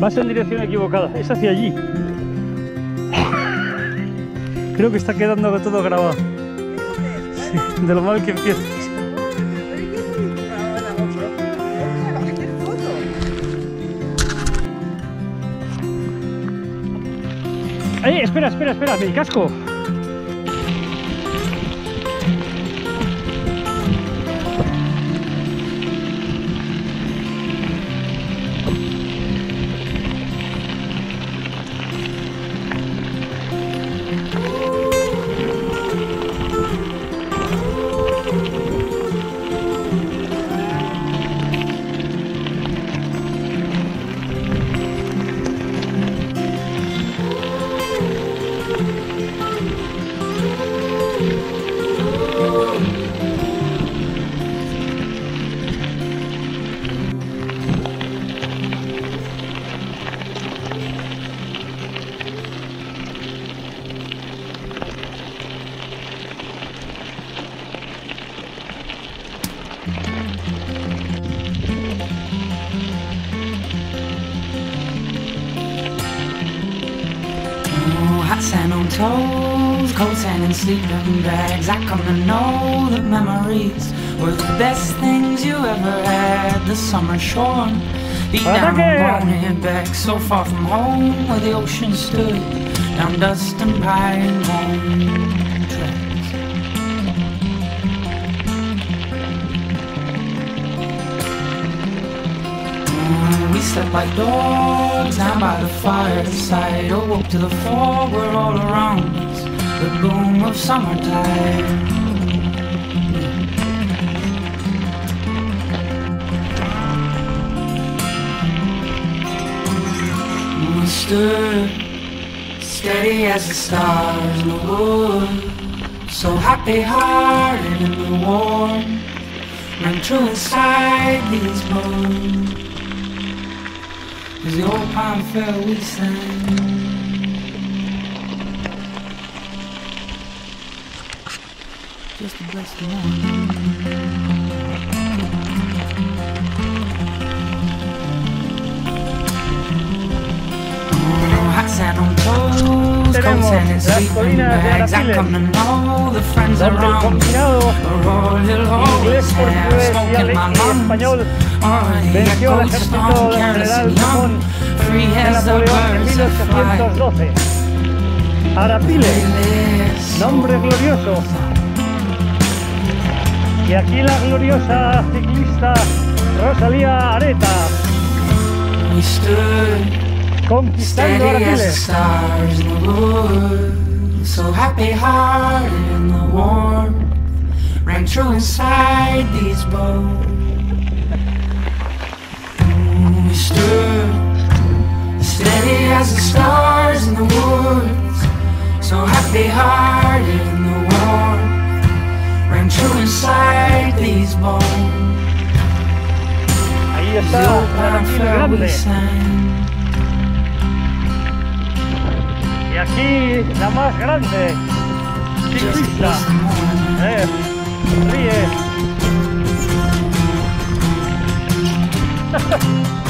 Vas en dirección equivocada, es hacia allí. Creo que está quedando todo grabado. Sí, de lo mal que empieza. Espera, mi casco. Hot sand on toes, cold sand in sleeping bags. I come to know that memories were the best things you ever had. The summer shorn, beat down and it back, so far from home where the ocean stood, down dust and pine home tracks. We slept like dogs down by the fireside, awoke to the fog were all around us, the boom of summertime. We stood steady as the stars in the wood, so happy-hearted in the warm, ran true inside these bones. As the old pine fell, we sang. Just a blessed morning. Hot sand on toes, cold sand and sleeping bags. I come to know the friends around are all little holes, smoke in my lungs. Venció al ejército del general Simón de Napoleón en 1812. Arapiles, nombre glorioso. Y aquí la gloriosa ciclista Rosalía Areta, conquistando Arapiles. So happy-hearted in the warmth, ran true inside these bones. We stood steady as the stars in the woods, so happy-hearted in the warmth, ran true inside these bones. Ahí está la grande. Y aquí la más grande ciclista. Ríe.